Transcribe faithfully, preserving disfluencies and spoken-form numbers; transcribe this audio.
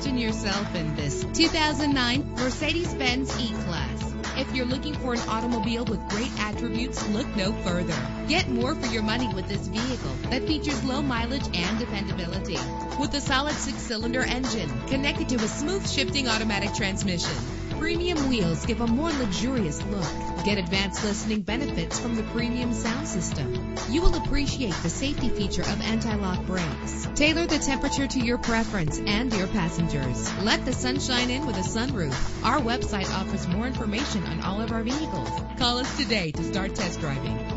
Imagine yourself in this two thousand nine Mercedes-Benz E-Class. If you're looking for an automobile with great attributes, look no further. Get more for your money with this vehicle that features low mileage and dependability. With a solid six-cylinder engine connected to a smooth shifting automatic transmission. Premium wheels give a more luxurious look. Get advanced listening benefits from the premium sound system. You will appreciate the safety feature of anti-lock brakes. Tailor the temperature to your preference and your passengers. Let the sunshine in with a sunroof. Our website offers more information on all of our vehicles. Call us today to start test driving.